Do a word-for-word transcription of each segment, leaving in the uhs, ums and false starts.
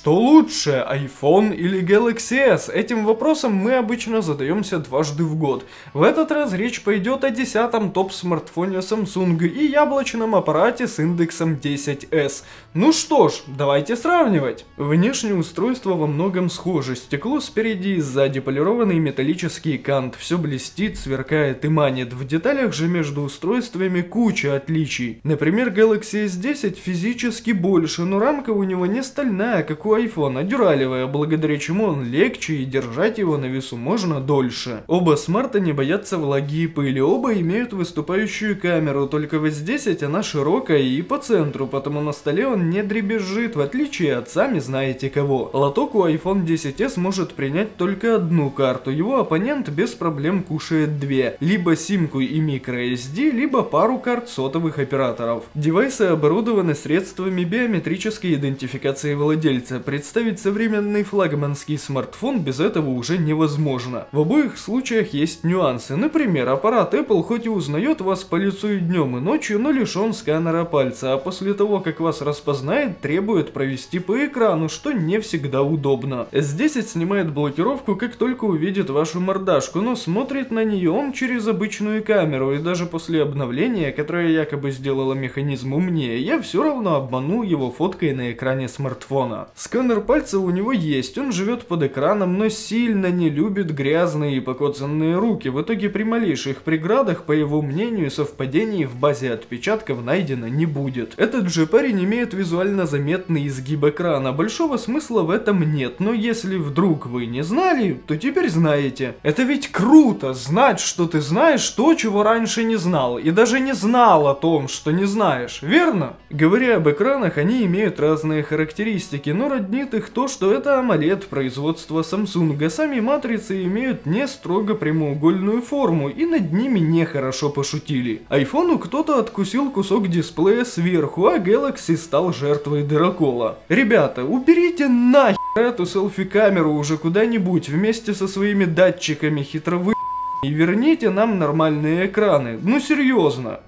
Что лучше, iPhone или Galaxy эс? Этим вопросом мы обычно задаемся дважды в год. В этот раз речь пойдет о десятом топ-смартфоне Samsung и яблочном аппарате с индексом десять эс. Ну что ж, давайте сравнивать. Внешнее устройство во многом схоже. Стекло спереди и сзади, полированный металлический кант, все блестит, сверкает и манит. В деталях же между устройствами куча отличий. Например, Galaxy эс десять физически больше, но рамка у него не стальная, как у iPhone, а дюралевая, благодаря чему он легче и держать его на весу можно дольше. Оба смарта не боятся влаги и пыли, оба имеют выступающую камеру, только в эс десять она широкая и по центру, потому на столе он не дребезжит, в отличие от сами знаете кого. Лоток у iPhone десять эс может принять только одну карту, его оппонент без проблем кушает две, либо симку и microSD, либо пару карт сотовых операторов. Девайсы оборудованы средствами биометрической идентификации владельца. Представить современный флагманский смартфон без этого уже невозможно. В обоих случаях есть нюансы. Например, аппарат Apple хоть и узнает вас по лицу и днем, и ночью, но лишен сканера пальца, а после того, как вас распознает, требует провести по экрану, что не всегда удобно. эс десять снимает блокировку, как только увидит вашу мордашку, но смотрит на нее он через обычную камеру, и даже после обновления, которое якобы сделало механизм умнее, я все равно обманул его фоткой на экране смартфона. Сканер пальца у него есть, он живет под экраном, но сильно не любит грязные и покоцанные руки. В итоге при малейших преградах, по его мнению, совпадений в базе отпечатков найдено не будет. Этот же парень имеет визуально заметный изгиб экрана. Большого смысла в этом нет, но если вдруг вы не знали, то теперь знаете. Это ведь круто, знать, что ты знаешь то, чего раньше не знал, и даже не знал о том, что не знаешь, верно? Говоря об экранах, они имеют разные характеристики, но роднит их то, что это AMOLED производства Samsung, а сами матрицы имеют не строго прямоугольную форму, и над ними нехорошо пошутили. Айфону кто-то откусил кусок дисплея сверху, а Galaxy стал жертвой дырокола. Ребята, уберите нахер эту селфи-камеру уже куда-нибудь вместе со своими датчиками хитровы и верните нам нормальные экраны. Ну серьезно.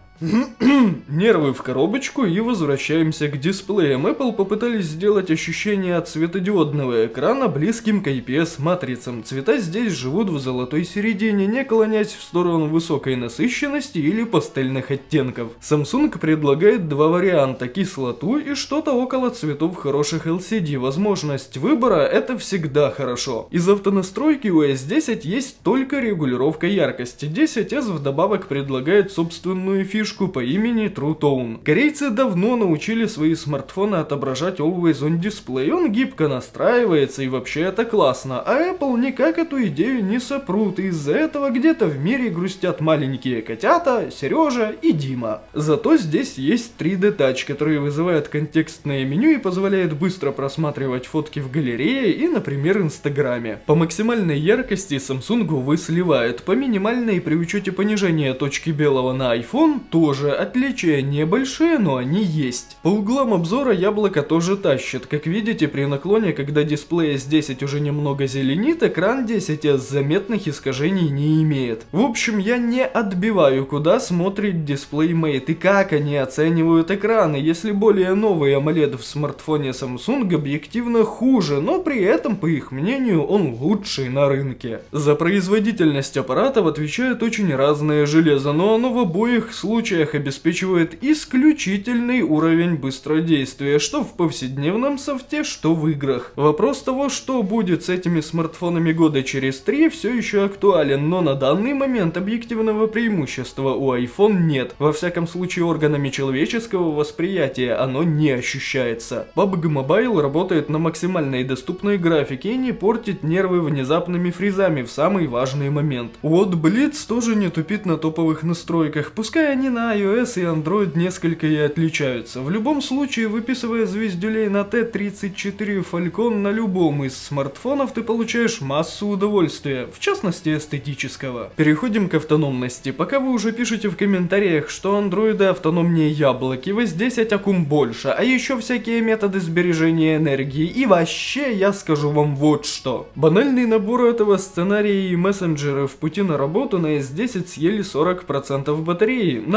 Нервы в коробочку и возвращаемся к дисплеям. Apple попытались сделать ощущение от светодиодного экрана близким к ай пи эс матрицам. Цвета здесь живут в золотой середине, не клонясь в сторону высокой насыщенности или пастельных оттенков. Samsung предлагает два варианта: кислоту и что-то около цветов хороших эл си ди. Возможность выбора — это всегда хорошо. Из автонастройки у эс десять есть только регулировка яркости. десять эс вдобавок предлагает собственную фишку по имени True Tone. Корейцы давно научили свои смартфоны отображать Always On Display, он гибко настраивается и вообще это классно, а Apple никак эту идею не сопрут, и из-за этого где-то в мире грустят маленькие котята, Сережа и Дима. Зато здесь есть три дэ Touch, который вызывает контекстное меню и позволяет быстро просматривать фотки в галерее и, например, Инстаграме. По максимальной яркости Samsung увы сливает, по минимальной при учете понижения точки белого на iPhone тоже отличия небольшие, но они есть. По углам обзора яблоко тоже тащит. Как видите, при наклоне, когда дисплей эс десять уже немного зеленит, экран десять эс заметных искажений не имеет. В общем, я не отбиваю, куда смотрит DisplayMate и как они оценивают экраны. Если более новый AMOLED в смартфоне Samsung объективно хуже, но при этом, по их мнению, он лучший на рынке. За производительность аппаратов отвечает очень разное железо, но оно в обоих случаях обеспечивает исключительный уровень быстродействия, что в повседневном софте, что в играх. Вопрос того, что будет с этими смартфонами года через три, все еще актуален, но на данный момент объективного преимущества у iPhone нет. Во всяком случае, органами человеческого восприятия оно не ощущается. пабг Mobile работает на максимальной доступной графике и не портит нервы внезапными фризами в самый важный момент. Вот Blitz тоже не тупит на топовых настройках, пускай они на iOS и Android несколько и отличаются. В любом случае, выписывая звездюлей на тэ тридцать четыре Falcon на любом из смартфонов, ты получаешь массу удовольствия, в частности эстетического. Переходим к автономности. Пока вы уже пишете в комментариях, что андроиды автономнее яблоки, в эс десять аккум больше, а еще всякие методы сбережения энергии, и вообще я скажу вам вот что. Банальный набор этого сценария и мессенджеры в пути на работу на эс десять съели сорок процентов батареи. На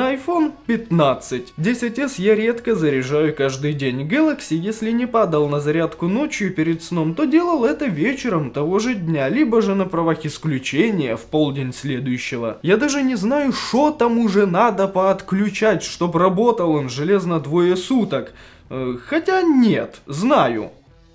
на iPhone пятнадцать. десять эс я редко заряжаю каждый день. Galaxy, если не падал на зарядку ночью перед сном, то делал это вечером того же дня, либо же на правах исключения в полдень следующего. Я даже не знаю, что там уже надо поотключать, чтобы работал он железно двое суток. Хотя нет, знаю.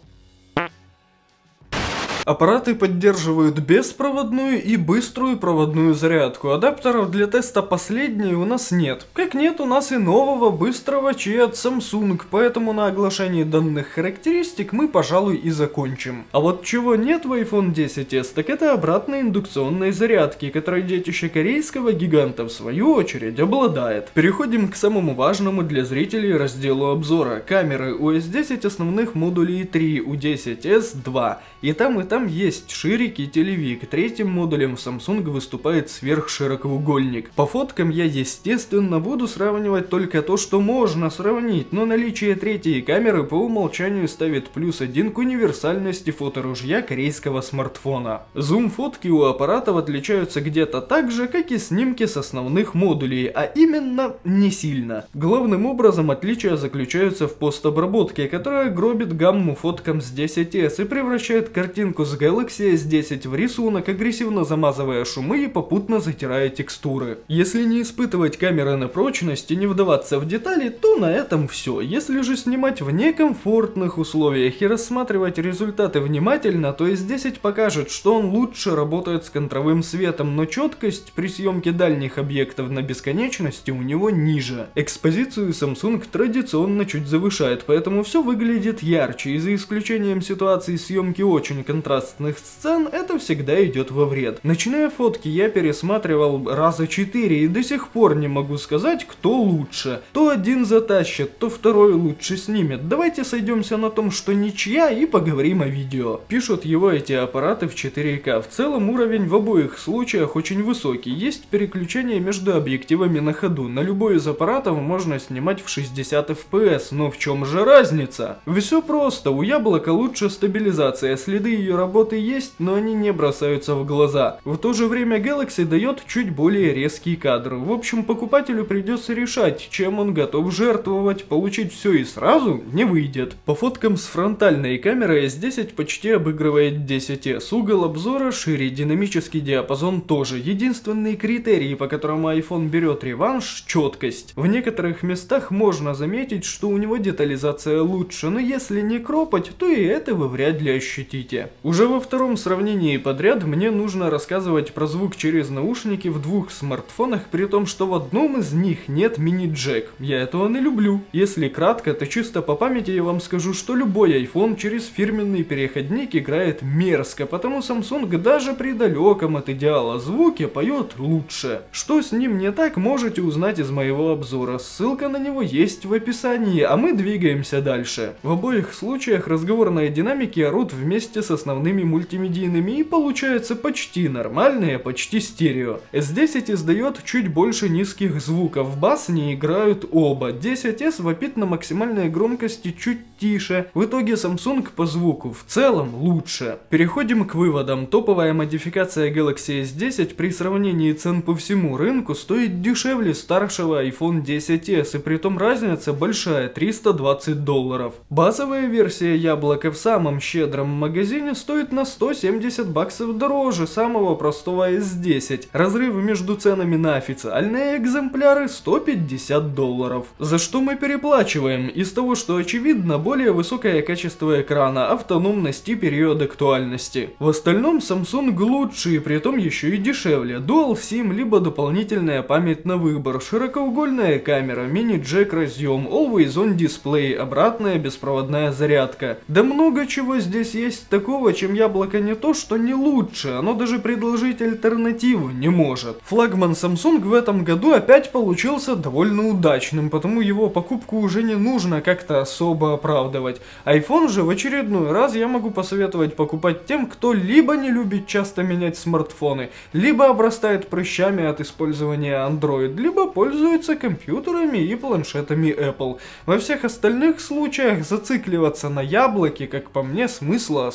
Аппараты поддерживают беспроводную и быструю проводную зарядку. Адаптеров для теста последней у нас нет. Как нет у нас и нового быстрого Qi от Samsung, поэтому на оглашении данных характеристик мы, пожалуй, и закончим. А вот чего нет в iPhone десять эс, так это обратной индукционной зарядки, которой детище корейского гиганта в свою очередь обладает. Переходим к самому важному для зрителей разделу обзора. Камеры у эс десять основных модулей три, у десять эс два. И там и там Там есть ширик и телевик. Третьим модулем в Samsung выступает сверхширокоугольник. По фоткам я, естественно, буду сравнивать только то, что можно сравнить, но наличие третьей камеры по умолчанию ставит плюс один к универсальности фоторужья корейского смартфона. Зум-фотки у аппаратов отличаются где-то так же, как и снимки с основных модулей, а именно не сильно. Главным образом отличия заключаются в постобработке, которая гробит гамму фоткам с десять эс и превращает картинку с Galaxy эс десять в рисунок, агрессивно замазывая шумы и попутно затирая текстуры. Если не испытывать камеры на прочность и не вдаваться в детали, то на этом все. Если же снимать в некомфортных условиях и рассматривать результаты внимательно, то эс десять покажет, что он лучше работает с контровым светом, но четкость при съемке дальних объектов на бесконечности у него ниже. Экспозицию Samsung традиционно чуть завышает, поэтому все выглядит ярче, и за исключением ситуации съемки очень контрастной сцен, это всегда идет во вред. Начиная фотки, я пересматривал раза четыре и до сих пор не могу сказать, кто лучше. То один затащит, то второй лучше снимет. Давайте сойдемся на том, что ничья, и поговорим о видео. Пишут его эти аппараты в четыре ка. В целом уровень в обоих случаях очень высокий. Есть переключение между объективами на ходу. На любой из аппаратов можно снимать в шестьдесят эф пи эс, но в чем же разница? Все просто, у яблока лучше стабилизация, следы ее работы работы есть, но они не бросаются в глаза. В то же время Galaxy дает чуть более резкий кадр. В общем, покупателю придется решать, чем он готов жертвовать. Получить все и сразу не выйдет. По фоткам с фронтальной камеры эс десять почти обыгрывает десять эс. Угол обзора шире, динамический диапазон тоже. Единственный критерий, по которому iPhone берет реванш – четкость. В некоторых местах можно заметить, что у него детализация лучше, но если не кропать, то и это вы вряд ли ощутите. Уже во втором сравнении подряд мне нужно рассказывать про звук через наушники в двух смартфонах, при том, что в одном из них нет мини-джек. Я этого не люблю. Если кратко, то чисто по памяти я вам скажу, что любой iPhone через фирменный переходник играет мерзко, потому Samsung даже при далеком от идеала звуке поет лучше. Что с ним не так, можете узнать из моего обзора. Ссылка на него есть в описании, а мы двигаемся дальше. В обоих случаях разговорные динамики орут вместе с основными мультимедийными, и получается почти нормальные, почти стерео. эс десять издает чуть больше низких звуков, бас не играют оба. десять эс вопит на максимальной громкости чуть тише. В итоге Samsung по звуку в целом лучше. Переходим к выводам. Топовая модификация Galaxy эс десять при сравнении цен по всему рынку стоит дешевле старшего iPhone десять эс, и притом разница большая, триста двадцать долларов. Базовая версия яблока в самом щедром магазине стоит на сто семьдесят баксов дороже самого простого эс десять. Разрыв между ценами на официальные экземпляры сто пятьдесят долларов. За что мы переплачиваем? Из того, что очевидно, более высокое качество экрана, автономность и период актуальности. В остальном Samsung лучше, и притом еще и дешевле. Dual SIM, либо дополнительная память на выбор, широкоугольная камера, мини-джек разъем, Always On дисплей, обратная беспроводная зарядка. Да много чего здесь есть такого, чем яблоко не то, что не лучше, оно даже предложить альтернативу не может. Флагман Samsung в этом году опять получился довольно удачным, потому его покупку уже не нужно как-то особо оправдывать. iPhone же в очередной раз я могу посоветовать покупать тем, кто либо не любит часто менять смартфоны, либо обрастает прыщами от использования Android, либо пользуется компьютерами и планшетами Apple. Во всех остальных случаях зацикливаться на яблоке, как по мне, смысла особого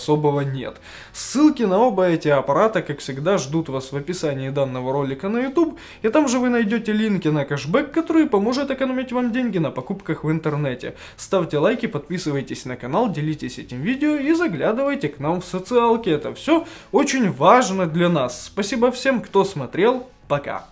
нет. Ссылки на оба эти аппарата, как всегда, ждут вас в описании данного ролика на YouTube, и там же вы найдете линки на кэшбэк, который поможет экономить вам деньги на покупках в интернете. Ставьте лайки, подписывайтесь на канал, делитесь этим видео и заглядывайте к нам в социалки. Это все очень важно для нас. Спасибо всем, кто смотрел. Пока.